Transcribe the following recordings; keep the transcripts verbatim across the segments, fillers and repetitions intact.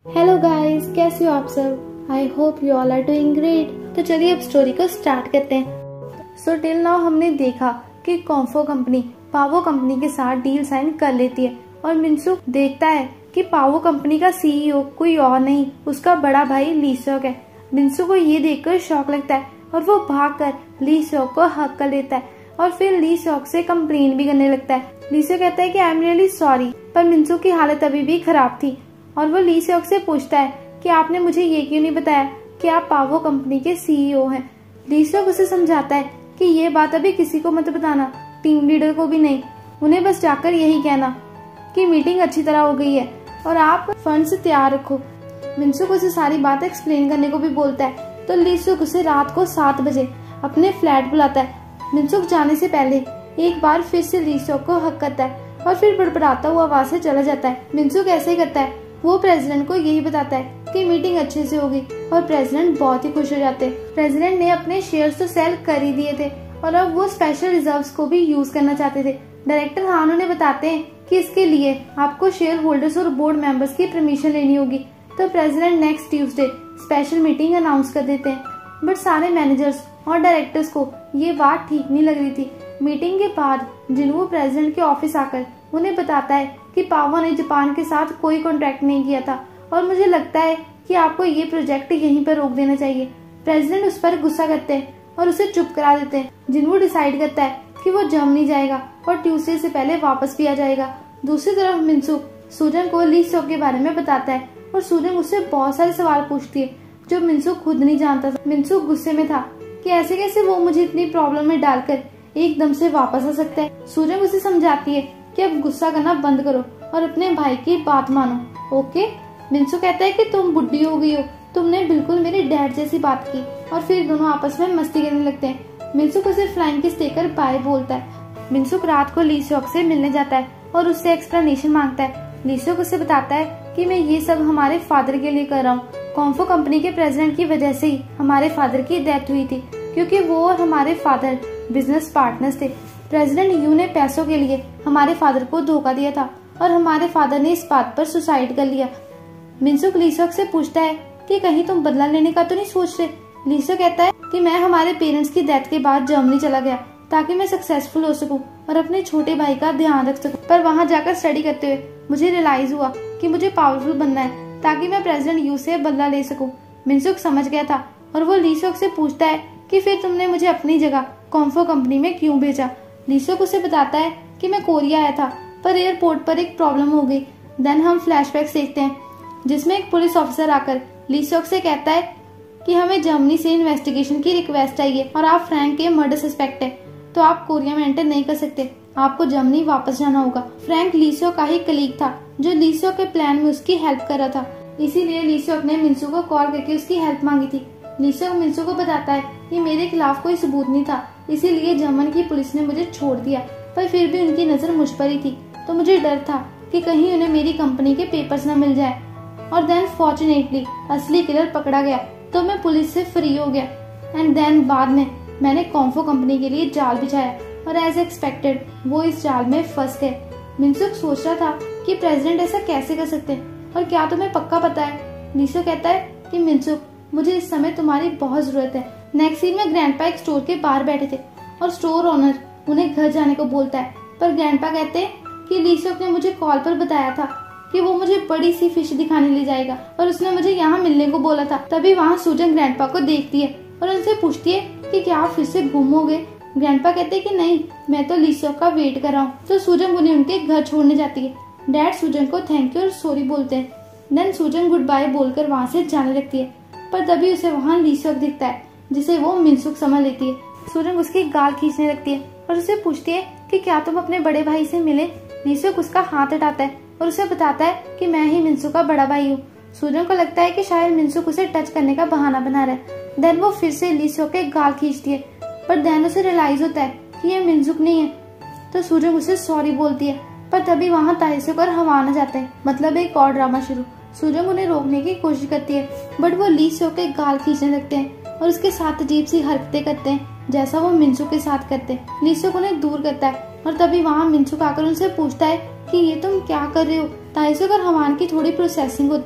Hello guys, कैसे हो आप सब? I hope you all are doing great. तो चलिए अब स्टोरी को स्टार्ट करते हैं। सो टिल नाउ हमने देखा कि कॉम्फो कंपनी पावो कंपनी के साथ डील साइन कर लेती है और मिनसुक देखता है कि पावो कंपनी का सीईओ कोई और नहीं, उसका बड़ा भाई ली सॉक है। मिनसुक को ये देखकर शॉक लगता है और वो भागकर ली सॉक को हक कर लेता है और फिर ली सॉक से कंप्लेन भी करने लगता है। ली सॉक कहता है कि आई एम रियली सॉरी, पर मिनसुक की हालत अभी भी खराब थी और वो ली सॉक से पूछता है कि आपने मुझे ये क्यों नहीं बताया कि आप पावो कंपनी के सीईओ हैं। ली सॉक उसे समझाता है कि ये बात अभी किसी को मत बताना, टीम लीडर को भी नहीं। उन्हें बस जाकर यही कहना कि मीटिंग अच्छी तरह हो गई है और आप फंड्स तैयार रखो। मिनसुक उसे सारी बात एक्सप्लेन करने को भी बोलता है तो ली सॉक उसे रात को सात बजे अपने फ्लैट बुलाता है। मिनसुक जाने से पहले एक बार फिर से ली सॉक को हक करता है और फिर बड़बड़ाता हुआ वहां से चला जाता है। मिनसुक ऐसे ही करता है। वो प्रेसिडेंट को यही बताता है कि मीटिंग अच्छे से होगी और प्रेसिडेंट बहुत ही खुश हो जाते हैं। प्रेसिडेंट ने अपने शेयर्स तो सेल कर ही दिए थे और अब वो स्पेशल रिजर्व्स को भी यूज करना चाहते थे। डायरेक्टर हान उन्हें बताते हैं कि इसके लिए आपको शेयर होल्डर्स और बोर्ड मेंबर्स की परमिशन लेनी होगी। तो president next Tuesday special meeting announce कर देते हैं। बट सारे मैनेजर्स और डायरेक्टर्स को ये बात ठीक नहीं लग रही थी। मीटिंग के बाद जिन्हों प्रेसिडेंट के ऑफिस आकर उन्हें बताता है कि पावो ने जापान के साथ कोई कॉन्ट्रैक्ट नहीं किया था और मुझे लगता है कि आपको ये प्रोजेक्ट यहीं पर रोक देना चाहिए। प्रेसिडेंट उस पर गुस्सा करते हैं और उसे चुप करा देते हैं। जिन्हों डिसाइड करता है कि वो जर्मनी जाएगा और ट्यूसडे से पहले वापस भी आ जाएगा। दूसरी तरफ मिनसुक सूजन को ली सॉक के बारे में बताता है और सूजन उससे बहुत सारे सवाल पूछती है जो मिनसुक खुद नहीं जानता था। मिनसुक गुस्से में था कि ऐसे कैसे वो मुझे इतनी प्रॉब्लम में डालकर एकदम से वापस आ सकता है। सूजन उसे समझाती है कि अब गुस्सा करना बंद करो और अपने भाई की बात मानो। ओके, मिनसुक कहता है कि तुम बुढ़ी हो गई हो, तुमने बिल्कुल मेरे डैड जैसी बात की और फिर दोनों आपस में मस्ती करने लगते हैं। मिनसुक उसे फ्लाइंग किस देकर बाय बोलता है। मिनसुक रात को ली सॉक से मिलने जाता है और उससे एक्सप्लेनेशन मांगता है। ली सॉक उसे बताता है कि मैं ये सब हमारे फादर के लिए कर रहा हूँ। कॉम्फो कंपनी के प्रेसिडेंट की वजह से ही हमारे फादर की डेथ हुई थी क्योंकि वो और हमारे फादर बिजनेस पार्टनर्स थे। प्रेसिडेंट यू ने पैसों के लिए हमारे फादर को धोखा दिया था और हमारे फादर ने इस बात पर सुसाइड कर लिया। मिनसुक ली सॉक से पूछता है कि कहीं तुम बदला लेने का तो नहीं सोच रहे। ली सॉक कहता है कि मैं हमारे पेरेंट्स की डेथ के बाद जर्मनी चला गया ताकि मैं सक्सेसफुल हो सकूं और अपने छोटे भाई का ध्यान रख सकूं। पर वहां जाकर स्टडी करते हुए मुझे रियलाइज हुआ कि मुझे पावरफुल बनना है ताकि मैं प्रेसिडेंट यू से बदला ले सकूं। मिनसुक समझ गया था और वो ली सॉक से पूछता है कि फिर तुमने मुझे अपनी जगह कॉम्फो कंपनी में क्यों भेजा। ली सॉक उसे बताता है कि मैं कोरिया आया था पर एयरपोर्ट पर एक प्रॉब्लम हो गई। देन हम फ्लैशबैक देखते हैं जिसमें एक पुलिस ऑफिसर आकर ली सॉक से कहता है कि हमें जर्मनी से इन्वेस्टिगेशन की रिक्वेस्ट आई है और आप फ्रैंक के मर्डर सस्पेक्ट है तो आप कोरिया में एंटर नहीं कर सकते, आपको जर्मनी वापस जाना होगा। फ्रैंक ली सॉक का ही कलीग था जो ली सॉक के प्लान में उसकी हेल्प कर रहा था, इसीलिए ली सॉक ने मिनसुक को कॉल करके उसकी हेल्प मांगी थी। ली सॉक मिनसुक को बताता है कि मेरे खिलाफ कोई सबूत नहीं था इसीलिए जर्मन की पुलिस ने मुझे छोड़ दिया, पर फिर भी उनकी नजर मुझ पर ही थी तो मुझे डर था कि कहीं उन्हें मेरी कंपनी के पेपर्स न मिल जाए। और देन फॉर्चुनेटली असली किलर पकड़ा गया तो मैं पुलिस से फ्री हो गया। एंड देन बाद में मैंने कॉम्फो कंपनी के लिए जाल बिछाया और एज एक्सपेक्टेड वो इस जाल में फंस गए। मिनसुक सोच रहा था कि प्रेसिडेंट ऐसा कैसे कर सकते हैं और क्या तुम्हें पक्का पता है। ली सॉक कहता है कि मिनसुक मुझे इस समय तुम्हारी बहुत जरूरत है। नेक्स्ट सीन में ग्रैंडपा एक स्टोर के बाहर बैठे थे और स्टोर ओनर उन्हें घर जाने को बोलता है, पर ग्रैंडपा कहते हैं कि ली सॉक ने मुझे कॉल पर बताया था कि वो मुझे बड़ी सी फिश दिखाने ले जाएगा और उसने मुझे यहाँ मिलने को बोला था। तभी वहाँ सूजन ग्रैंडपा को देखती है और उनसे पूछती है कि क्या आप फिर से गुम हो गए। ग्रैंडपा कहते हैं कि नहीं, मैं तो ली सॉक का वेट कर रहा हूँ। तो सूजन उन्हें उनके घर छोड़ने जाती है। डैड सूजन को थैंक यू और सॉरी बोलते हैं। देन सूजन गुड बाय बोलकर वहाँ से जाने लगती है, पर तभी उसे वहाँ ली सॉक दिखता है जिसे वो मिनसुक समझ लेती है। सूजन उसकी गाल खींचने लगती है और उसे पूछती है कि क्या तुम अपने बड़े भाई से मिले। ली सॉक उसका हाथ हटाता है और उसे बताता है कि मैं ही मिनसुक का बड़ा भाई हूँ। सूजन को लगता है कि शायद मिनसुक उसे टच करने का बहाना बना रहा है। देन वो फिर से ली सॉक के गाल खींचती है, पर देन उसे रियलाइज होता है कि ये मिनसुक नहीं है तो सूजन उसे सॉरी बोलती है। पर तभी वहाँ ताइसुक और हवान आ जाते हैं, मतलब एक और ड्रामा शुरू। सूजन उन्हें रोकने की कोशिश करती है बट वो ली सॉक के गाल खींचने लगते हैं और उसके साथ अजीब सी हरकतें करते हैं जैसा वो मिनसुक के साथ करते हैं। ली सॉक उन्हें दूर करता है और तभी वहाँ मिनसुक आकर उनसे पूछता है कि ये तुम क्या कर रहे हो। ताइसुक और हवान की थोड़ी प्रोसेसिंग होती है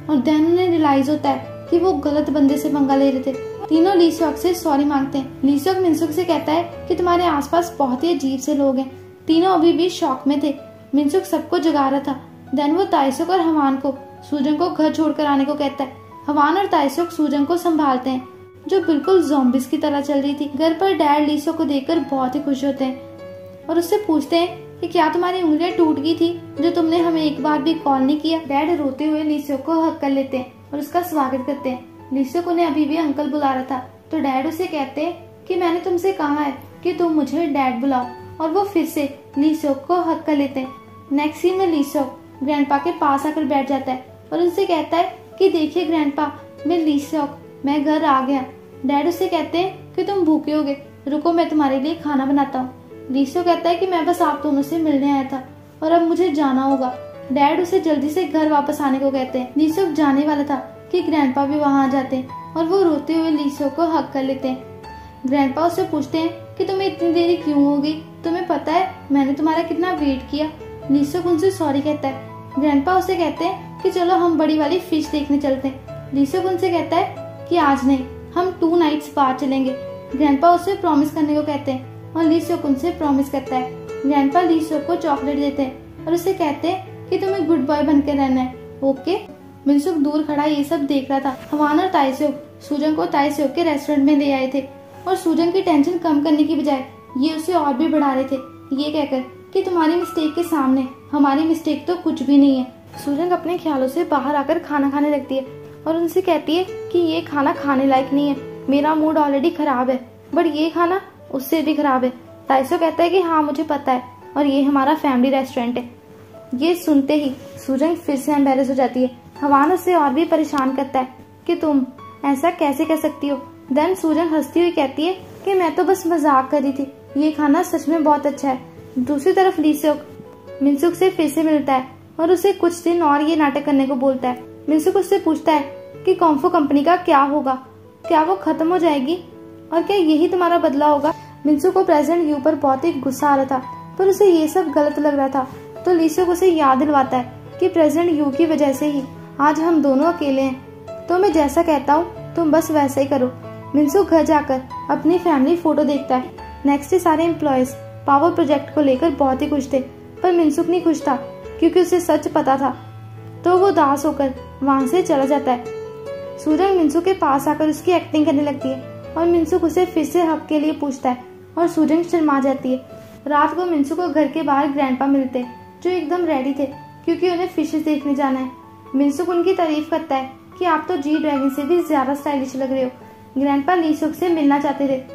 और देन उन्हें रियलाइज होता है कि वो गलत बंदे से पंगा ले रहे थे। तीनों ली सेओक से सॉरी मांगते हैं। ली सेओक मिनसुक से कहता है कि तुम्हारे आसपास बहुत ही अजीब से लोग हैं। तीनों अभी भी शॉक में थे। मिनसुक सबको जगा रहा था। देन वो ताइसुक और हवान को सूजन को घर छोड़कर आने को कहता है। हवान और ताइसुक सूजन को संभालते हैं जो बिल्कुल ज़ॉम्बिस की तरह चल रही थी। घर पर डैड ली सेओक को देखकर बहुत ही खुश होते हैं और उससे पूछते हैं कि क्या तुम्हारी उंगलियां टूट गई थी जो तुमने हमें एक बार भी कॉल नहीं किया। डैड रोते हुए ली सेओक को हक कर लेते हैं और उसका स्वागत करते हैं। ली सेओक उन्हें अभी भी अंकल बुला रहा था तो डैड उसे कहते हैं कि मैंने तुमसे कहा है कि तुम मुझे डैड बुलाओ, और वो फिर से ली सेओक को हक कर लेते हैं। नेक्स्ट सीन में ली सेओक ग्रैंडपा के पास आकर बैठ जाता है और उनसे कहता है कि देखिए ग्रैंडपा, मैं ली सेओक, मैं घर आ गया। डैड उसे कहते हैं कि तुम भूखे होगे, रुको मैं तुम्हारे लिए खाना बनाता हूँ। ली सेओक कहता है कि मैं बस आप दोनों से मिलने आया था और अब मुझे जाना होगा। डैड उसे जल्दी से घर वापस आने को कहते हैं। ली सेओक जाने वाला था कि ग्रैंडपा भी वहाँ आ जाते हैं और वो रोते हुए ली सेओक को हक कर लेते हैं। ग्रैंडपा उससे पूछते हैं कि तुम्हें इतनी देरी क्यों हो गई, तुम्हें पता है मैंने तुम्हारा कितना वेट किया। ली सेओक उनसे सॉरी कहता है। ग्रैंडपा उसे कहते हैं कि चलो हम बड़ी वाली फिश देखने चलते हैं। ली सेओक उनसे कहता है कि आज नहीं, हम टू नाइट्स बाद चलेंगे। ग्रैंडपा उसे प्रॉमिस करने को कहते हैं और ली सेओक उनसे प्रॉमिस करता है। ग्रैंडपा ली सेओक को चॉकलेट देते हैं और उसे कहते हैं कि तुम्हें गुड बॉय बनकर रहना है, ओके। मिनसुक दूर खड़ा ये सब देख रहा था। हवान और ताइसेओक सूजन को ताइसेओक के रेस्टोरेंट में ले आए थे और सूजन की टेंशन कम करने की बजाय ये उसे और भी बढ़ा रहे थे, ये कहकर कि तुम्हारी मिस्टेक के सामने हमारी मिस्टेक तो कुछ भी नहीं है। सूजन अपने ख्यालों से बाहर आकर खाना खाने लगती है और उनसे कहती है कि ये खाना खाने लायक नहीं है, मेरा मूड ऑलरेडी खराब है, बट ये खाना उससे भी खराब है। ताइसेओक कहता है कि हाँ मुझे पता है और ये हमारा फैमिली रेस्टोरेंट है। ये सुनते ही सूजन फिर से एम्बेरस हो जाती है। हवान उससे और भी परेशान करता है कि तुम ऐसा कैसे कह सकती हो। देन सूजन हंसती हुई कहती है कि मैं तो बस मजाक कर रही थी, ये खाना सच में बहुत अच्छा है। दूसरी तरफ ली सेओक मिनसुक से फिर से मिलता है और उसे कुछ दिन और ये नाटक करने को बोलता है। मिनसुक उससे पूछता है कि कॉम्फो कंपनी का क्या होगा, क्या वो खत्म हो जाएगी और क्या यही तुम्हारा बदला होगा। मिनसुक को प्रेसिडेंट यू पर बहुत ही गुस्सा आ रहा था पर उसे ये सब गलत लग रहा था, तो ली सेओक उसे याद दिलवाता है कि प्रेसिडेंट यू की वजह से ही आज हम दोनों अकेले हैं, तो मैं जैसा कहता हूँ तुम बस वैसा ही करो। मिनसुक घर जाकर अपनी फैमिली फोटो देखता है। नेक्स्ट डे सारे एम्प्लॉयज पावर प्रोजेक्ट को लेकर बहुत ही खुश थे, पर मिनसुक नहीं खुश था क्योंकि उसे सच पता था, तो वो उदास होकर वहाँ से चला जाता है। सूजन मिनसुक के पास आकर उसकी एक्टिंग करने लगती है और मिनसुक उसे फिर से हक के लिए पूछता है और सूजन शर्मा जाती है। रात को मिनसुक को घर के बाहर ग्रैंडपा मिलते हैं जो एकदम रेडी थे क्योंकि उन्हें फिशेस देखने जाना है। मिनसुक उनकी तारीफ करता है कि आप तो जी ड्रैगन से भी ज्यादा स्टाइलिश लग रहे हो। ग्रैंडपा ली सेओक से मिलना चाहते थे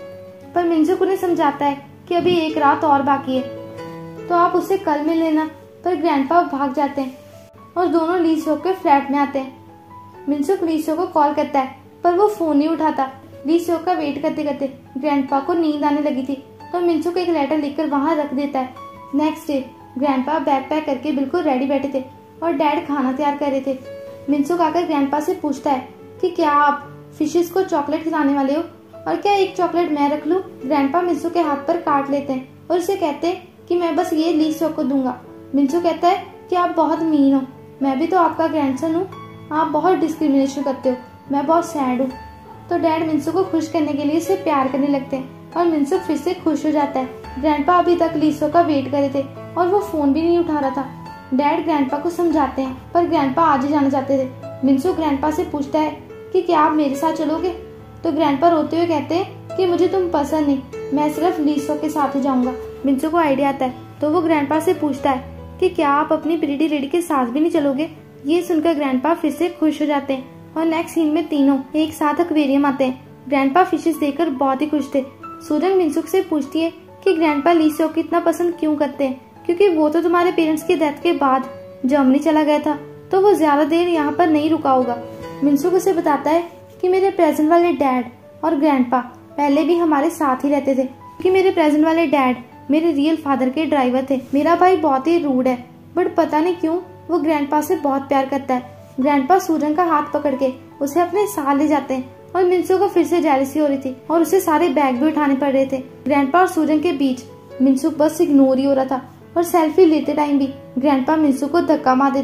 पर मिनसुक उन्हें समझाता है कि अभी एक रात और बाकी है तो आप उससे कल मिल लेना, पर ग्रैंडपा भाग जाते हैं और दोनों ली सेओक के फ्लैट में आते हैं। मिनसुक ली सेओक को कॉल करता है पर वो फोन नहीं उठाता। ली सेओक का वेट करते करते ग्रैंडपा को नींद आने लगी थी तो मिनसुक एक लेटर लिखकर वहाँ रख देता है। Next day grandpa bag pack करके बिल्कुल रेडी बैठे थे और डैड खाना तैयार कर रहे थे। मिनसुक आकर ग्रैंडपा से पूछता है कि क्या आप फिशेस को चॉकलेट खिलाने वाले हो और क्या एक चॉकलेट मैं रख लूं। ग्रैंडपा मिनसुक के हाथ पर काट लेते हैं और उसे कहते हैं कि मैं बस ये ली सेओक को दूंगा। मिनसुक कहता है कि आप बहुत मीन हो, मैं भी तो आपका ग्रैंडसन हूँ, आप बहुत डिस्क्रिमिनेशन करते हो, मैं बहुत सैड हूँ। तो डैड मिनसुक को खुश करने के लिए उसे प्यार करने लगते हैं और मिनसुक फिर से खुश हो जाता है। ग्रैंडपा अभी तक ली सेओक का वेट कर रहे थे और वो फोन भी नहीं उठा रहा था। डैड ग्रैंडपा को समझाते हैं पर ग्रैंडपा आज ही जाना चाहते थे। मिनसुक ग्रैंडपा से पूछता है कि क्या आप मेरे साथ चलोगे, तो ग्रैंडपा रोते हुए कहते हैं कि मुझे तुम पसंद नहीं, मैं सिर्फ ली सेओक के साथ ही जाऊंगा। मिनसुक को आइडिया आता है तो वो ग्रैंडपा से पूछता है कि क्या आप अपनी प्रीटी लेडी के साथ भी नहीं चलोगे। ये सुनकर ग्रैंडपा फिर से खुश हो जाते हैं और नेक्स्ट सीन में तीनों एक साथ एक्वेरियम आते हैं। ग्रैंडपा फिशेस देखकर बहुत ही खुश थे। सूजन मिनसुक से पूछती है कि ग्रैंडपा ली सेओक इतना पसंद क्यों करते हैं, क्योंकि वो तो तुम्हारे पेरेंट्स की डेथ के बाद जर्मनी चला गया था तो वो ज्यादा देर यहाँ पर नहीं रुका होगा। मिनसुक उसे बताता है कि मेरे प्रेजेंट वाले डैड और ग्रैंडपा पहले भी हमारे साथ ही रहते थे, कि मेरे प्रेजेंट वाले डैड मेरे रियल फादर के ड्राइवर थे। मेरा भाई बहुत ही रूड है बट पता नहीं क्यों वो ग्रैंडपा से बहुत प्यार करता है। ग्रैंडपा सूजन का हाथ पकड़ के उसे अपने साथ ले जाते हैं और मिनसुक को फिर से जेलसी हो रही थी और उसे सारे बैग भी उठाने पड़ रहे थे। ग्रैंडपा और सूजन के बीच मिनसुक बस इग्नोर ही हो रहा था और सेल्फी लेते टाइम भी ग्रैंडपा मिनसुक को धक्का मार देते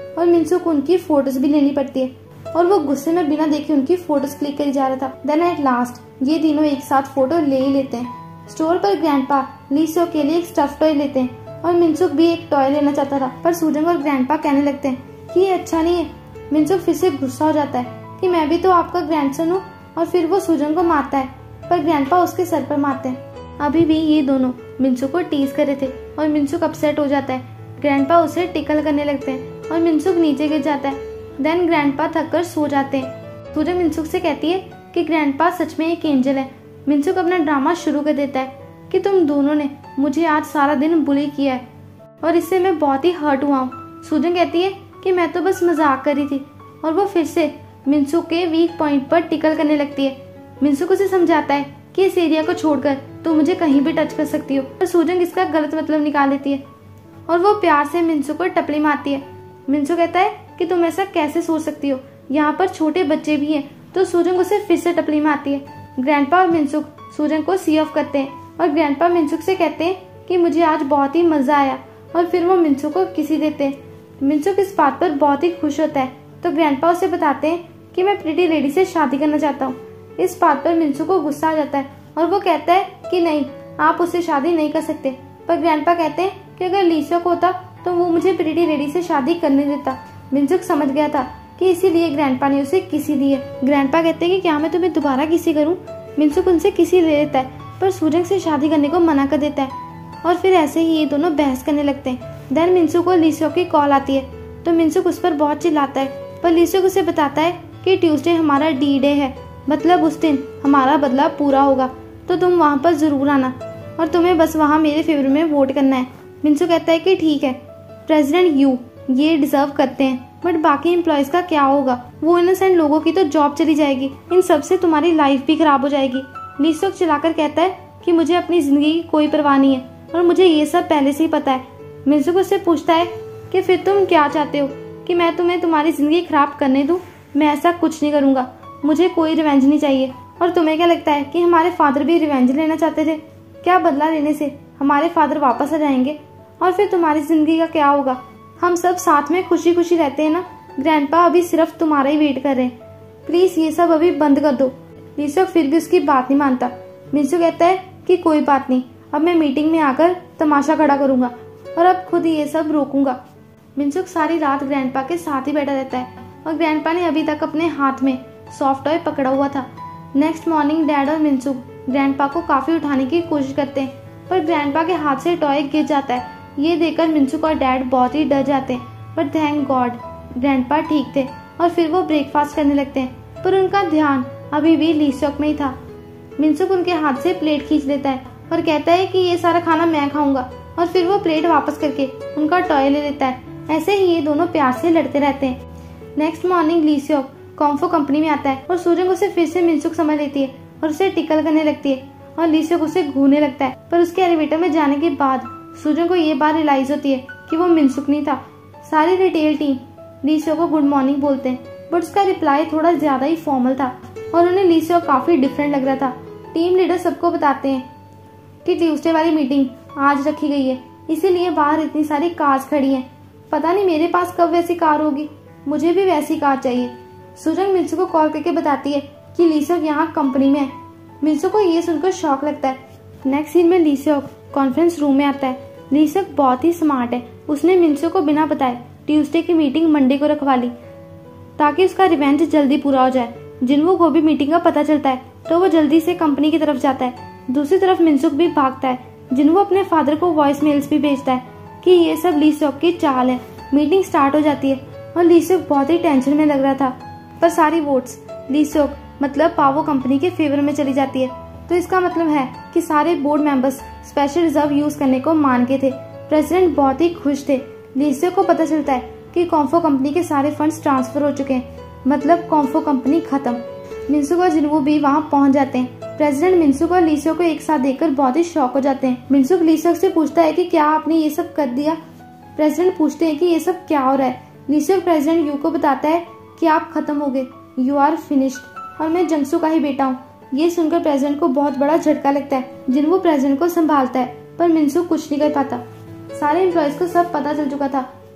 और मिनसुक को उनकी फोटोज भी लेनी पड़ती है और वो गुस्से में बिना देखे उनकी फोटोज क्लिक करी जा रहा था। देन एट लास्ट ये तीनों एक साथ फोटो ले ही लेते हैं। स्टोर पर ग्रैंडपा लीसोक के लिए एक स्टफ टॉय लेते हैं और मिनसुक भी एक टॉय लेना चाहता था, पर सूजन और ग्रैंडपा कहने लगते हैं कि ये अच्छा नहीं है। मिनसुक फिर से गुस्सा हो जाता है कि मैं भी तो आपका ग्रैंडसन हूँ, और फिर वो सूजन को मारता है, पर ग्रैंडपा उसके सर पर मारते हैं। अभी भी ये दोनों मिनसुक को टीज कर रहे थे और मिनसुक अपसेट हो जाता है। ग्रैंडपा उसे टिकल करने लगते हैं और मिनसुक नीचे गिर जाता है। देन ग्रैंडपा थक कर सो जाते हैं। सूजन मिनसुक से कहती है कि ग्रैंडपा सच में एक एंजल है। मिनसुक अपना ड्रामा शुरू कर देता है कि तुम दोनों ने मुझे आज सारा दिन बुली किया है और इससे मैं बहुत ही हर्ट हुआ हूँ। सूजन कहती है कि मैं तो बस मजाक कर रही थी, और वो फिर से मिनसुक के वीक पॉइंट पर टिकल करने लगती है। मिनसुक उसे समझाता है कि इस एरिया को छोड़कर तुम मुझे कहीं भी टच कर सकती हो, पर सूजन इसका गलत मतलब निकाल लेती है और वो प्यार से मिनसुक को टपली मारती है। मिनसुक कहता है कि तुम ऐसा कैसे सोच सकती हो, यहाँ पर छोटे बच्चे भी हैं, तो सूजन उसे फिर से टपली मारती है। ग्रैंडपा और मिनसुक सूजन को सी ऑफ करते हैं और ग्रैंडपा मिनसुक से कहते हैं कि मुझे आज बहुत ही मजा आया, और फिर वो मिनसुक को किसी देते हैं। मिनसुक इस बात पर बहुत ही खुश होता है, तो ग्रैंडपा उसे बताते हैं कि मैं प्रीटी लेडी से शादी करना चाहता हूँ। इस बात पर मिनसुक को गुस्सा आ जाता है और वो कहता है कि नहीं, आप उससे शादी नहीं कर सकते। पर ग्रैंडपा कहते हैं कि अगर लीसोक होता तो वो मुझे प्रीटी लेडी से शादी करने देता। मिनसुक समझ गया था कि इसीलिए ग्रैंडपा ने उसे किसी दी है। ग्रैंडपा कहते हैं कि क्या मैं तुम्हें दोबारा किसी करूं? मिनसुक उनसे किसी ले लेता है, पर सूजन से शादी करने को मना कर देता है, और फिर ऐसे ही ये दोनों बहस करने लगते हैं। देन मिनसुक को लीसोक की कॉल आती है, तो मिनसुक उस पर बहुत चिल्लाता है, पर लीसोक उसे बताता है कि ट्यूसडे हमारा डी डे है, मतलब उस दिन हमारा बदला पूरा होगा, तो तुम वहाँ पर जरूर आना और तुम्हें बस वहाँ मेरे फेवर में वोट करना है। मिनसुक कहता है कि ठीक है, प्रेसिडेंट यू ये डिजर्व करते हैं, बट बाकी एम्प्लॉयज का क्या होगा? वो इनोसेंट लोगों की तो जॉब चली जाएगी, इन सब से तुम्हारी लाइफ भी खराब हो जाएगी। लीसोक चिल्लाकर कहता है कि मुझे अपनी जिंदगी की कोई परवाह नहीं है और मुझे ये सब पहले से ही पता है। मिनसुक उससे पूछता है कि फिर तुम क्या चाहते हो, कि मैं तुम्हें तुम्हारी जिंदगी खराब करने दूं? मैं ऐसा कुछ नहीं करूंगा, मुझे कोई रिवेंज नहीं चाहिए। और तुम्हें क्या लगता है कि हमारे फादर भी रिवेंज लेना चाहते थे? क्या बदला लेने से हमारे फादर वापस आ जाएंगे और फिर तुम्हारी जिंदगी का क्या होगा? हम सब साथ में खुशी खुशी रहते हैं ना। ग्रैंडपा अभी सिर्फ तुम्हारा ही वेट कर रहे हैं, प्लीज ये सब अभी बंद कर दो। लीसोक फिर भी उसकी बात नहीं मानता। मिनसुक कहता है कि कोई बात नहीं, अब मैं मीटिंग में आकर तमाशा खड़ा करूंगा और अब खुद ये सब रोकूंगा। मिनसुक सारी रात ग्रैंडपा के साथ ही बैठा रहता है और ग्रैंडपा ने अभी तक अपने हाथ में सॉफ्ट टॉय पकड़ा हुआ था। नेक्स्ट मॉर्निंग डैड और मिनसुक ग्रैंडपा को काफी उठाने की कोशिश करते हैं, पर ग्रैंडपा के हाथ से टॉय गिर जाता है। ये देखकर मिनसुक और डैड बहुत ही डर जाते हैं, पर थैंक गॉड ग्रैंडपा ठीक थे और फिर वो ब्रेकफास्ट करने लगते हैं, पर उनका ध्यान अभी भी लीसोक में ही था। मिनसुक उनके हाथ से प्लेट खींच लेता है और कहता है कि ये सारा खाना मैं खाऊंगा, और फिर वो प्लेट वापस करके उनका टॉय ले लेता है। ऐसे ही ये दोनों प्यार से लड़ते रहते हैं। नेक्स्ट मॉर्निंग लीसोक कॉम्फो कंपनी में आता है और सूजन उसे फिर से मिनसुक समझ लेती है और उसे टिकल करने लगती है और लीसोक उसे घूरने लगता है। पर उसके एलिवेटर में जाने के बाद सूजन को ये बात रियलाइज होती है कि वो मिनसुक नहीं था। सारी रिटेल टीम लीसोक को गुड मॉर्निंग बोलते हैं, बट उसका रिप्लाई थोड़ा ज्यादा ही फॉर्मल था और उन्हें लीसोक काफी डिफरेंट लग रहा था। टीम लीडर सबको बताते हैं कि ट्यूसडे वाली मीटिंग आज रखी गई है, इसीलिए बाहर इतनी सारी कार्स खड़ी हैं। पता नहीं मेरे पास कब वैसी कार होगी, मुझे भी वैसी कार चाहिए। सूजन मिनसुक को कॉल करके बताती है कि लीसोक यहाँ कंपनी में है। मिनसुक को ये सुनकर शॉक लगता है। नेक्स्ट सीन में लीसोक कॉन्फ्रेंस रूम में आता है। लीसोक बहुत ही स्मार्ट है, उसने मिनसुक को बिना बताए ट्यूसडे की मीटिंग मंडे को रखवा ली ताकि उसका रिवेंज जल्दी पूरा हो जाए। जिन्वो को भी मीटिंग का पता चलता है तो वो जल्दी से कंपनी की तरफ जाता है। दूसरी तरफ मिनसुक भी भागता है। जिन्वो अपने फादर को वॉइस मेल्स भी भेजता है कि ये सब लीसोक की चाल है। मीटिंग स्टार्ट हो जाती है और लीसोक बहुत ही टेंशन में लग रहा था, पर सारी वोट्स लीसोक मतलब पावो कंपनी के फेवर में चली जाती है। तो इसका मतलब है कि सारे board members special reserve use करने को मान के थे। प्रेसिडेंट बहुत ही खुश थे। लीसोक को पता चलता है कि कॉम्फो कंपनी के सारे फंड्स ट्रांसफर हो चुके हैं, मतलब कॉम्फो कंपनी खत्म। मिनसुक और जिन्वो भी वहाँ पहुँच जाते हैं। प्रेसिडेंट मिनसुक और लीसोक को एक साथ देखकर बहुत ही शॉक हो जाते हैं। मिनसुक लीसोक से पूछता है कि क्या आपने ये सब कर दिया? प्रेसिडेंट पूछते हैं कि ये सब क्या हो रहा है। लीसोक प्रेसिडेंट यू को बताता है कि आप खत्म हो गए, यू आर फिनिश्ड, और मैं जंगसू का ही बेटा हूँ। ये सुनकर प्रेसिडेंट को बहुत बड़ा झटका लगता है। जिन्वो प्रेसिडेंट को संभालता है, पर मिनसुक कुछ नहीं कर पाता। सारे एम्प्लॉयज को सब पता चल चुका था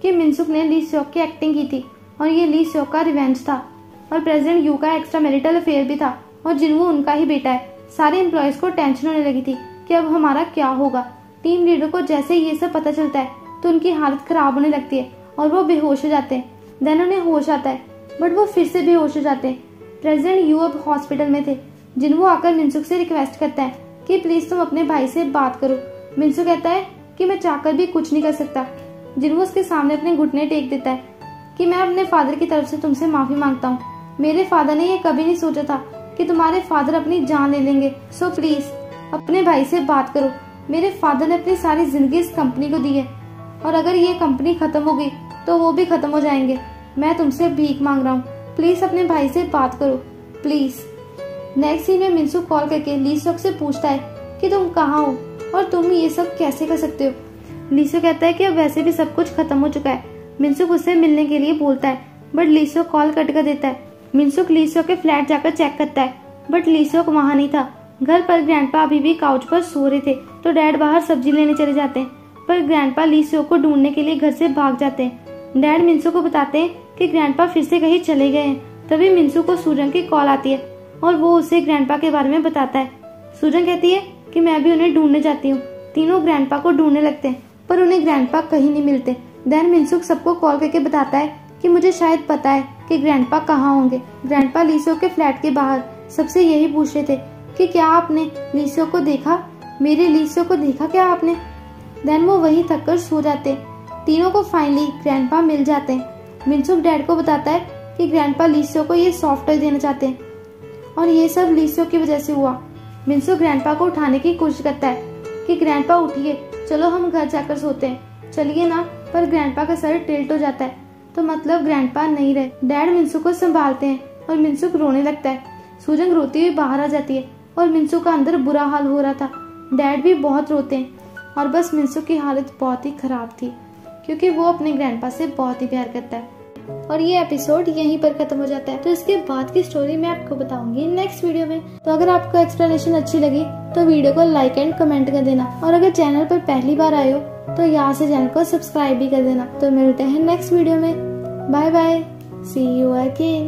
कि मिनसुक ने ली सियोक की एक्टिंग की थी और ये ली सियोक का रिवेंज था और प्रेसिडेंट यू का एक्स्ट्रा मैरिटल अफेयर भी था और जिनवू उनका ही बेटा है। सारे एम्प्लॉयज को टेंशन होने लगी थी कि अब हमारा क्या होगा। टीम लीडर को जैसे ये सब पता चलता है तो उनकी हालत खराब होने लगती है और वो बेहोश हो जाते हैं। देन उन्हें होश आता है बट वो फिर से बेहोश हो जाते हैं। प्रेसिडेंट यू अब हॉस्पिटल में थे। जिनवू आकर मिनसुक से रिक्वेस्ट करता है कि प्लीज तुम अपने भाई से बात करो। मिनसुक कहता है कि मैं चाहकर भी कुछ नहीं कर सकता। जिनवू उसके सामने अपने घुटने टेक देता है कि मैं अपने फादर की तरफ से तुमसे माफी मांगता हूँ। मेरे फादर ने ये कभी नहीं सोचा था कि तुम्हारे फादर अपनी जान ले लेंगे। सो प्लीज अपने भाई से बात करो। मेरे फादर ने अपनी सारी जिंदगी इस कंपनी को दी है और अगर ये कंपनी खत्म हो गई तो वो भी खत्म हो जाएंगे। मैं तुमसे भीख मांग रहा हूँ, प्लीज अपने भाई से बात करो प्लीज। नेक्स्ट सीन में मिनसुक कॉल करके ली सियोक से पूछता है कि तुम कहाँ हो और तुम ये सब कैसे कर सकते हो। ली सियोक कहता है कि अब वैसे भी सब कुछ खत्म हो चुका है। मिनसुक उससे मिलने के लिए बोलता है but Lee Seok call cut कर देता है। मिनसुक ली सियोक के फ्लैट जाकर चेक करता है बट ली सियोक वहाँ नहीं था। घर पर ग्रैंडपा अभी भी काउच पर सो रहे थे तो डैड बाहर सब्जी लेने चले जाते हैं पर ग्रैंडपा ली सियोक को ढूंढने के लिए घर से भाग जाते हैं। डैड मिनसुक को बताते हैं कि ग्रैंडपा फिर से कहीं चले गए हैं। तभी मिनसुक को सूजन की कॉल आती है और वो उसे ग्रैंडपा के बारे में बताता है। सूजन कहती है कि मैं भी उन्हें ढूंढने जाती हूँ। तीनों ग्रैंडपा को ढूंढने लगते हैं पर उन्हें ग्रैंडपा कहीं नहीं मिलते। देन मिनसुक सबको कॉल करके बताता है कि मुझे शायद पता है कि ग्रैंडपा कहाँ होंगे। ग्रैंडपा ली सियोक के फ्लैट के बाहर सबसे यही पूछ रहे थे कि क्या आपने ली सियोक को देखा, मेरे ली सियोक को देखा क्या आपने। देन वो वहीं थक कर सो जाते। तीनों को फाइनली ग्रैंडपा मिल जाते हैं। मिनसुक डैड को बताता है कि ग्रैंडपा ली सियोक को ये सॉफ्ट टॉय देना चाहते हैं और ये सब ली सियोक की वजह से हुआ। मिनसुक ग्रैंडपा को उठाने की कोशिश करता है कि ग्रैंडपा उठिए, चलो हम घर जाकर सोते हैं, चलिए ना। पर ग्रैंडपा का सर टिल्ट हो जाता है तो मतलब ग्रैंडपा नहीं रहे। डैड मिनसुक को संभालते हैं और मिनसुक रोने लगता है। सूजन रोती हुई बाहर आ जाती है और मिनसुक का अंदर बुरा हाल हो रहा था। डैड भी बहुत रोते हैं और बस मिनसुक की हालत बहुत ही खराब थी क्योंकि वो अपने ग्रैंडपा से बहुत ही प्यार करता है। और ये एपिसोड यहीं पर खत्म हो जाता है। तो इसके बाद की स्टोरी मैं आपको बताऊंगी नेक्स्ट वीडियो में। तो अगर आपको एक्सप्लेनेशन अच्छी लगी तो वीडियो को लाइक एंड कमेंट कर देना और अगर चैनल पर पहली बार आए हो तो यहाँ से चैनल को सब्सक्राइब भी कर देना। तो मिलते हैं नेक्स्ट वीडियो में। Bye bye, see you again.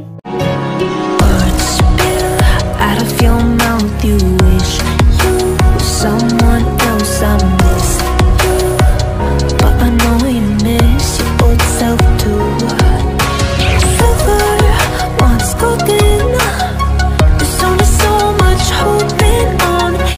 Out of your mouth, you wish you were someone else. I'm